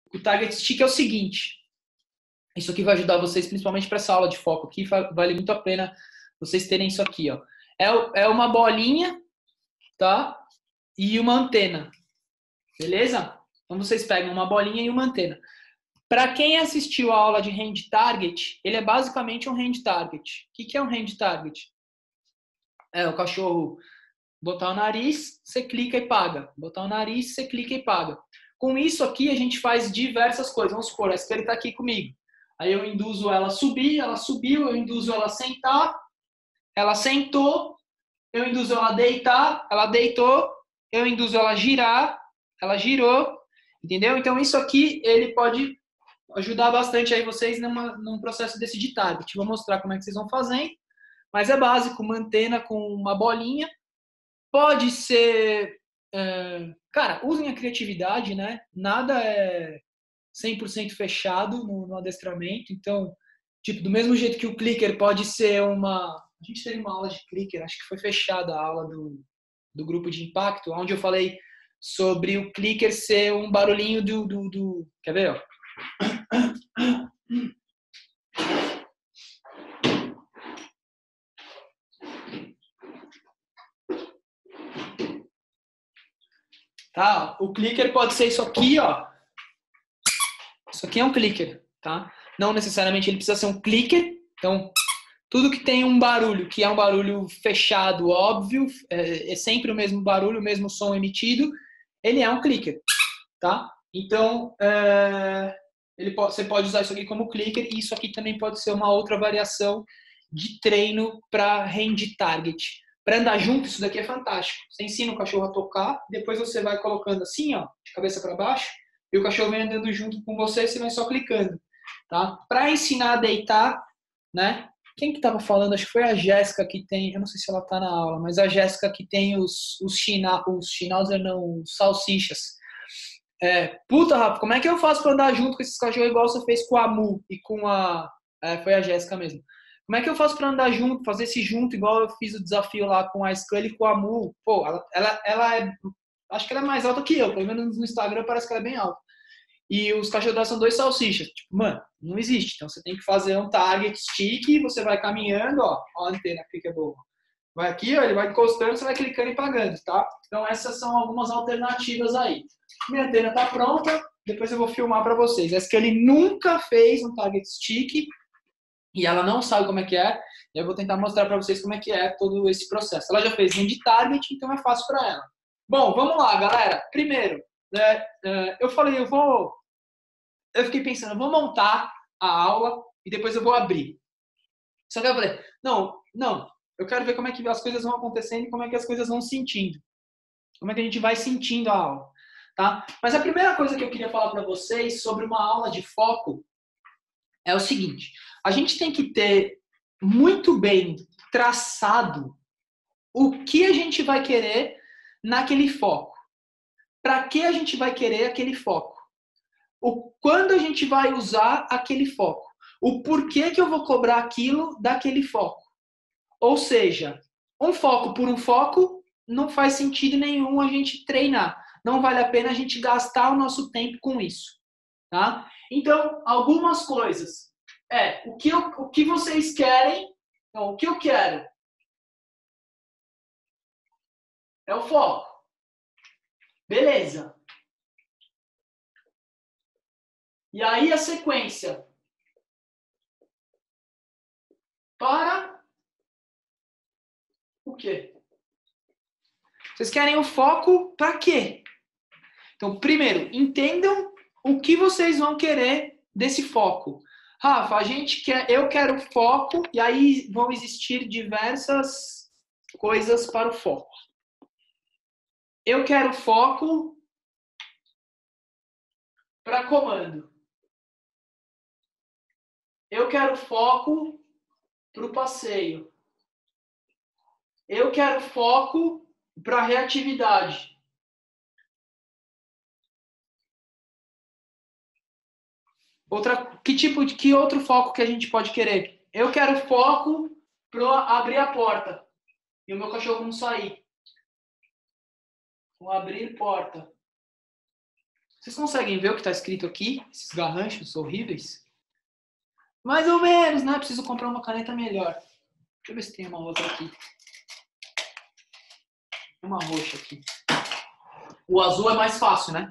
o target stick é o seguinte. Isso aqui vai ajudar vocês, principalmente para essa aula de foco aqui. Vale muito a pena vocês terem isso aqui, ó. É uma bolinha, tá? E uma antena. Beleza? Então vocês pegam uma bolinha e uma antena. Para quem assistiu a aula de hand target, ele é basicamente um hand target. O que é um hand target? É o cachorro botar o nariz, você clica e paga. Botar o nariz, você clica e paga. Com isso aqui, a gente faz diversas coisas. Vamos supor, essa ele está aqui comigo. Aí eu induzo ela a subir, ela subiu, eu induzo ela a sentar, ela sentou, eu induzo ela a deitar, ela deitou, eu induzo ela a girar, ela girou, entendeu? Então isso aqui, ele pode ajudar bastante aí vocês num processo desse de target. Vou mostrar como é que vocês vão fazendo, mas é básico, uma antena com uma bolinha. Pode ser... cara, usem a criatividade, né? Nada é 100% fechado no adestramento. Então, tipo, do mesmo jeito que o clicker pode ser uma... A gente teve uma aula de clicker, acho que foi fechada a aula do grupo de impacto, onde eu falei sobre o clicker ser um barulhinho do... Quer ver, ó? Tá? O clicker pode ser isso aqui, ó. Isso aqui é um clicker, tá? Não necessariamente ele precisa ser um clicker. Então, tudo que tem um barulho, que é um barulho fechado, óbvio, é sempre o mesmo barulho, o mesmo som emitido, ele é um clicker, tá? Então, você pode usar isso aqui como clicker e isso aqui também pode ser uma outra variação de treino para hand target. Para andar junto, isso daqui é fantástico. Você ensina o cachorro a tocar, depois você vai colocando assim, ó, de cabeça para baixo, e o cachorro vem andando junto com você e você vai só clicando, tá? Para ensinar a deitar, né? Quem que estava falando? Acho que foi a Jéssica que tem, eu não sei se ela está na aula, mas a Jéssica que tem os schnauzer, não, os salsichas. Puta, Rafa, como é que eu faço para andar junto com esses cachorros igual você fez com a Mu e com a... foi a Jéssica mesmo. Como é que eu faço para andar junto, fazer esse junto igual eu fiz o desafio lá com a Scully e com a Mu? Pô, ela é... Acho que ela é mais alta que eu, pelo menos no Instagram parece que ela é bem alta. E os cachorros dela são 2 salsichas. Tipo, mano, não existe. Então você tem que fazer um target stick e você vai caminhando, ó a antena aqui que é boa. Vai aqui, ó, ele vai encostando, você vai clicando e pagando, tá? Então essas são algumas alternativas aí. Minha antena tá pronta, depois eu vou filmar para vocês. Essa que ele nunca fez um target stick e ela não sabe como é que é. E eu vou tentar mostrar para vocês como é que é todo esse processo. Ela já fez um de target, então é fácil para ela. Bom, vamos lá, galera. Primeiro, eu fiquei pensando, eu vou montar a aula e depois eu vou abrir. Só que eu falei, não, eu quero ver como é que as coisas vão acontecendo e como é que as coisas vão sentindo. Como é que a gente vai sentindo a aula, tá? Mas a primeira coisa que eu queria falar para vocês sobre uma aula de foco é o seguinte, a gente tem que ter muito bem traçado o que a gente vai querer naquele foco. Para que a gente vai querer aquele foco? Quando a gente vai usar aquele foco? O porquê que eu vou cobrar aquilo daquele foco? Ou seja, um foco por um foco não faz sentido nenhum a gente treinar. Não vale a pena a gente gastar o nosso tempo com isso. Tá? Então, algumas coisas. O que vocês querem, então, o que eu quero é o foco. Beleza. E aí a sequência. Para o quê? Vocês querem o foco para quê? Então, primeiro, entendam o que vocês vão querer desse foco. Rafa, eu quero foco, e aí vão existir diversas coisas para o foco. Eu quero foco para comando. Eu quero foco para o passeio. Eu quero foco para reatividade. Que outro foco que a gente pode querer? Eu quero foco para abrir a porta e o meu cachorro não sair. Vou abrir porta. Vocês conseguem ver o que está escrito aqui? Esses garranchos horríveis? Mais ou menos, né? Preciso comprar uma caneta melhor. Deixa eu ver se tem uma outra aqui. Tem uma roxa aqui. O azul é mais fácil, né?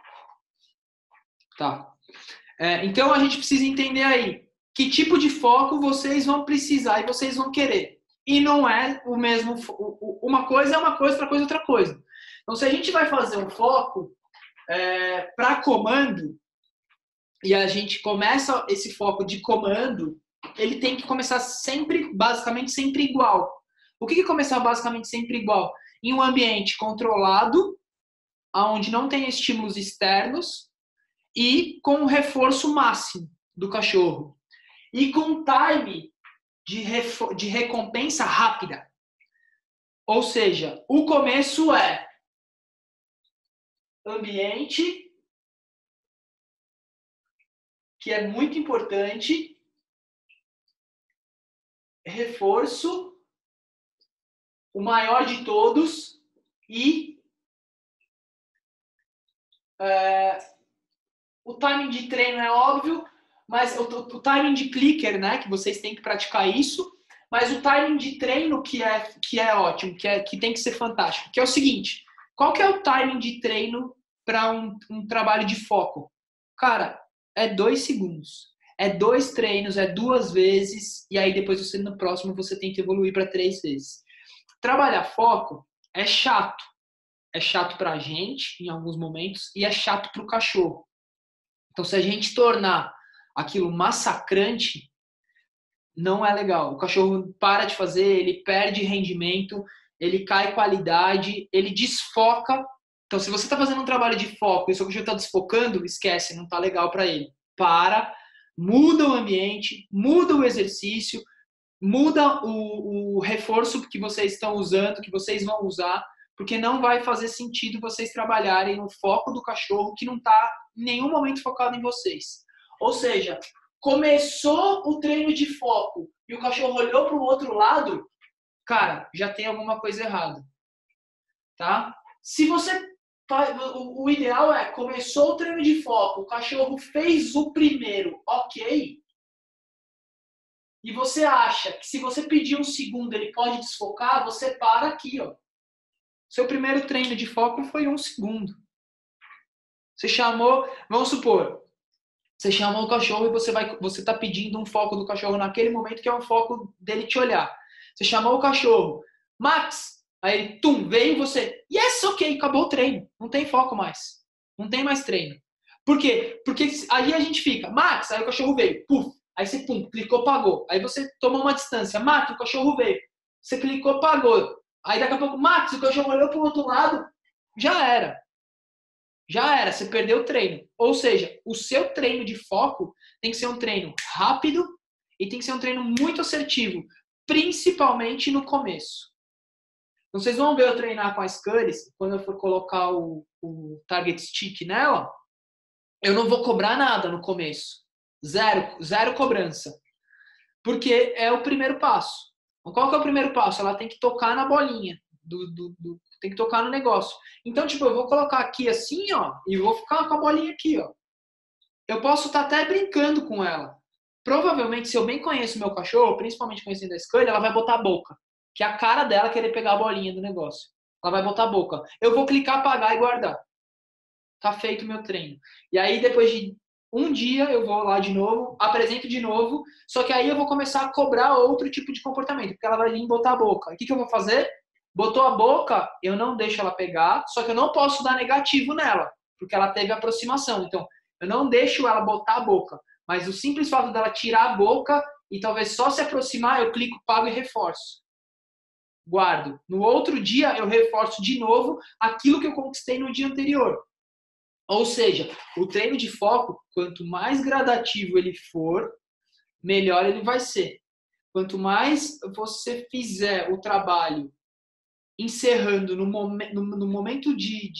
Tá. Então a gente precisa entender aí que tipo de foco vocês vão precisar e vocês vão querer. E não é o mesmo. Uma coisa é uma coisa, outra coisa é outra coisa. Então, se a gente vai fazer um foco para comando e a gente começa esse foco de comando, ele tem que começar sempre, basicamente, sempre igual. O que é começar basicamente sempre igual? Em um ambiente controlado, onde não tem estímulos externos e com o reforço máximo do cachorro. E com time de recompensa rápida. Ou seja, o começo é ambiente, que é muito importante, reforço, o maior de todos, e o timing de treino é óbvio, mas o timing de clicker, né, que vocês têm que praticar isso, mas o timing de treino que é ótimo, que tem que ser fantástico, que é o seguinte, qual que é o timing de treino para um trabalho de foco? Cara, é 2 segundos. É 2 treinos, é 2 vezes, e aí depois você no próximo você tem que evoluir para 3 vezes. Trabalhar foco é chato. É chato para a gente, em alguns momentos, e é chato para o cachorro. Então, se a gente tornar aquilo massacrante, não é legal. O cachorro para de fazer, ele perde rendimento, ele cai qualidade, ele desfoca. Então, se você está fazendo um trabalho de foco e o seu cachorro está desfocando, esquece, não está legal para ele. Para, muda o ambiente, muda o exercício, muda o reforço que vocês estão usando, que vocês vão usar, porque não vai fazer sentido vocês trabalharem o foco do cachorro que não está em nenhum momento focado em vocês. Ou seja, começou o treino de foco e o cachorro olhou para o outro lado, cara, já tem alguma coisa errada. Tá? Se você... O ideal é, começou o treino de foco, o cachorro fez o primeiro, ok, e você acha que se você pedir um segundo ele pode desfocar, você para aqui, ó. Seu primeiro treino de foco foi 1 segundo. Você chamou, vamos supor, você chamou o cachorro e você está pedindo um foco do cachorro naquele momento que é um foco dele te olhar. Você chamou o cachorro, Max, aí ele, tum, veio e você, yes, ok, acabou o treino. Não tem foco mais. Não tem mais treino. Por quê? Porque aí a gente fica, Max, aí o cachorro veio, puf, aí você, pum, clicou, pagou. Aí você toma uma distância, Max, o cachorro veio. Você clicou, pagou. Aí daqui a pouco, Max, o cachorro olhou para o outro lado, já era. Já era, você perdeu o treino. Ou seja, o seu treino de foco tem que ser um treino rápido e tem que ser um treino muito assertivo, principalmente no começo. Então, vocês vão ver eu treinar com a Scully, quando eu for colocar o target stick nela, eu não vou cobrar nada no começo. Zero cobrança. Porque é o primeiro passo. Então, qual que é o primeiro passo? Ela tem que tocar na bolinha. Tem que tocar no negócio. Então, tipo, eu vou colocar aqui assim, ó, e vou ficar com a bolinha aqui, ó. Eu posso estar até brincando com ela. Provavelmente, se eu bem conheço meu cachorro, principalmente conhecendo a Scully, ela vai botar a boca. Que é a cara dela querer pegar a bolinha do negócio. Ela vai botar a boca. Eu vou clicar, apagar e guardar. Tá feito o meu treino. E aí, depois de um dia, eu vou lá de novo, apresento de novo, só que aí eu vou começar a cobrar outro tipo de comportamento, porque ela vai vir botar a boca. O que eu vou fazer? Botou a boca, eu não deixo ela pegar, só que eu não posso dar negativo nela, porque ela teve aproximação. Então, eu não deixo ela botar a boca, mas o simples fato dela tirar a boca e talvez só se aproximar, eu clico, pago e reforço. Guardo. No outro dia, eu reforço de novo aquilo que eu conquistei no dia anterior. Ou seja, o treino de foco, quanto mais gradativo ele for, melhor ele vai ser. Quanto mais você fizer o trabalho encerrando no momento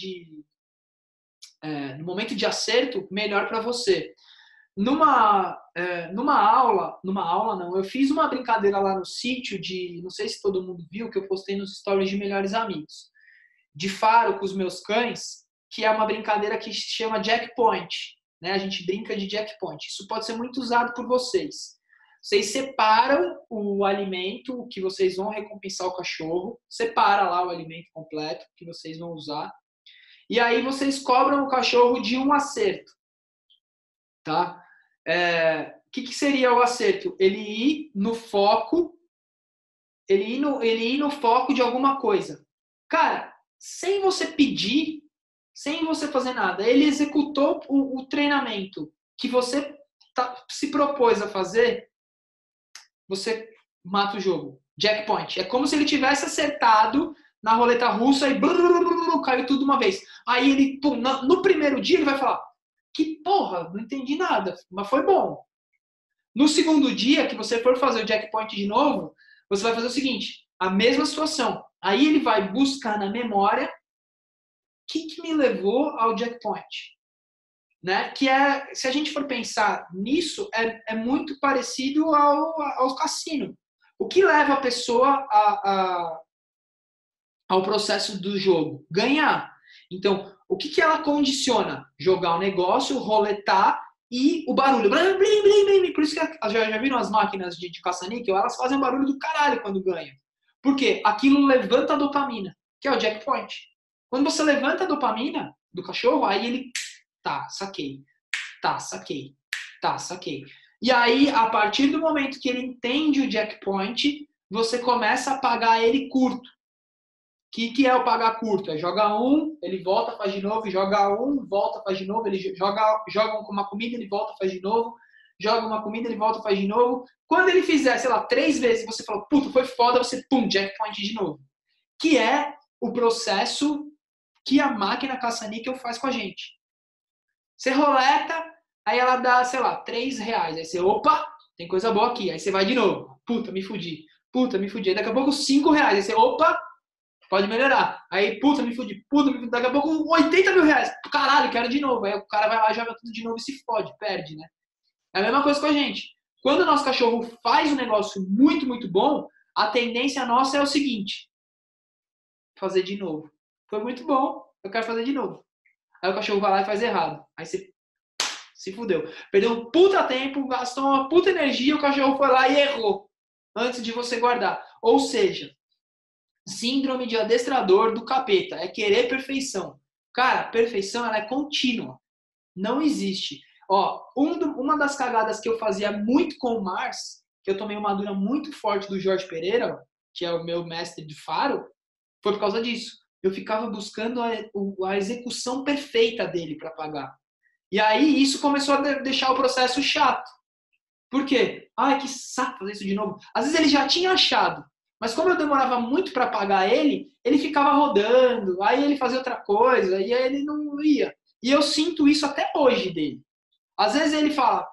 no momento de acerto, melhor para você. Numa aula não, eu fiz uma brincadeira lá no sítio não sei se todo mundo viu, que eu postei nos stories de Melhores Amigos, de faro com os meus cães, que é uma brincadeira que se chama jackpoint, né? A gente brinca de jackpoint. Isso pode ser muito usado por vocês. Vocês separam o alimento que vocês vão recompensar o cachorro, separa lá o alimento completo que vocês vão usar, e aí vocês cobram o cachorro de um acerto, tá? O que seria o acerto? Ele ir no foco, ele ir no foco de alguma coisa. Cara, sem você pedir, sem você fazer nada, ele executou o treinamento que você se propôs a fazer, você mata o jogo. Jackpoint. É como se ele tivesse acertado na roleta russa e caiu tudo uma vez. Aí ele, pum, no primeiro dia ele vai falar, que porra, não entendi nada, mas foi bom. No segundo dia que você for fazer o jackpoint de novo, você vai fazer o seguinte, a mesma situação. Aí ele vai buscar na memória o que me levou ao jackpoint. Né? Que se a gente for pensar nisso, é muito parecido ao cassino. O que leva a pessoa ao processo do jogo? Ganhar. Então, o que ela condiciona? Jogar o negócio, roletar e o barulho. Blim, blim, blim, blim. Por isso que já viram as máquinas de caça-níquel? Elas fazem barulho do caralho quando ganham. Por quê? Aquilo levanta a dopamina, que é o jackpoint. Quando você levanta a dopamina do cachorro, aí ele... Tá, saquei. Tá, saquei. Tá, saquei. E aí, a partir do momento que ele entende o jackpoint, você começa a pagar ele curto. O que é o pagar curto? É joga um, ele volta, faz de novo, joga um, volta, faz de novo, ele joga uma comida, ele volta, faz de novo, joga uma comida, ele volta, faz de novo. Quando ele fizer, sei lá, 3 vezes, você fala, puta, foi foda, você, pum, jackpoint de novo. Que é o processo que a máquina caça-níquel faz com a gente. Você roleta, aí ela dá, sei lá, 3 reais. Aí você, opa, tem coisa boa aqui. Aí você vai de novo. Puta, me fudi. Puta, me fudi. Aí daqui a pouco 5 reais. Aí você, opa, pode melhorar. Aí, puta, me fudi. Puta, me fudi. Daqui a pouco 80 mil reais. Caralho, quero de novo. Aí o cara vai lá, joga tudo de novo e se fode, perde, né? É a mesma coisa com a gente. Quando o nosso cachorro faz um negócio muito, muito bom, a tendência nossa é o seguinte. Fazer de novo. Foi muito bom, eu quero fazer de novo. Aí o cachorro vai lá e faz errado. Aí você se fudeu. Perdeu um puta tempo, gastou uma puta energia, o cachorro foi lá e errou. Antes de você guardar. Ou seja, síndrome de adestrador do capeta. É querer perfeição. Cara, perfeição ela é contínua. Não existe. Ó, uma das cagadas que eu fazia muito com o Mars, que eu tomei uma dura muito forte do Jorge Pereira, que é o meu mestre de faro, foi por causa disso. Eu ficava buscando a execução perfeita dele para pagar. E aí isso começou a deixar o processo chato. Por quê? Ai, que saco fazer isso de novo. Às vezes ele já tinha achado, mas como eu demorava muito para pagar ele ficava rodando, aí ele fazia outra coisa, e aí ele não ia. E eu sinto isso até hoje dele. Às vezes ele fala,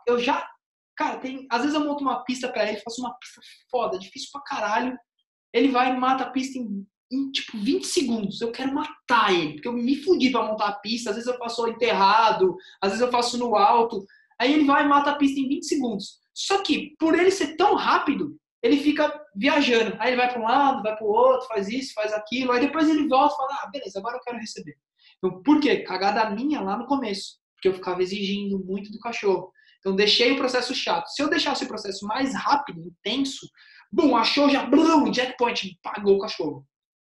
Cara, às vezes eu monto uma pista para ele, faço uma pista foda, difícil pra caralho. Ele vai e mata a pista em tipo 20 segundos. Eu quero matar ele, porque eu me fudi pra montar a pista. Às vezes eu faço enterrado, às vezes eu faço no alto. Aí ele vai e mata a pista em 20 segundos. Só que, por ele ser tão rápido, ele fica viajando. Aí ele vai para um lado, vai para o outro, faz isso, faz aquilo. Aí depois ele volta e fala, beleza, agora eu quero receber. Então, por quê? Cagada minha lá no começo. Porque eu ficava exigindo muito do cachorro. Então, deixei o processo chato. Se eu deixasse o processo mais rápido, intenso, bum, achou já, blum, jackpoint, pagou o cachorro.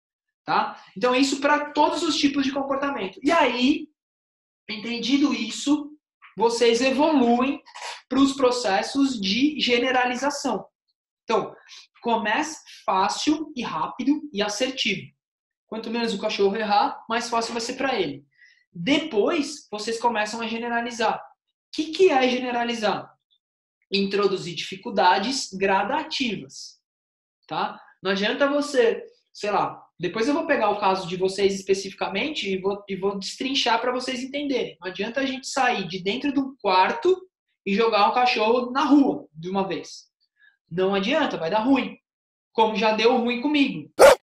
Tá? Então, isso para todos os tipos de comportamento. E aí, entendido isso, vocês evoluem para os processos de generalização. Então, comece fácil e rápido e assertivo. Quanto menos o cachorro errar, mais fácil vai ser para ele. Depois, vocês começam a generalizar. O que é generalizar? Introduzir dificuldades gradativas. Tá? Não adianta você, sei lá, depois eu vou pegar o caso de vocês especificamente e vou destrinchar para vocês entenderem. Não adianta a gente sair de dentro de um quarto e jogar um cachorro na rua de uma vez. Não adianta, vai dar ruim. Como já deu ruim comigo.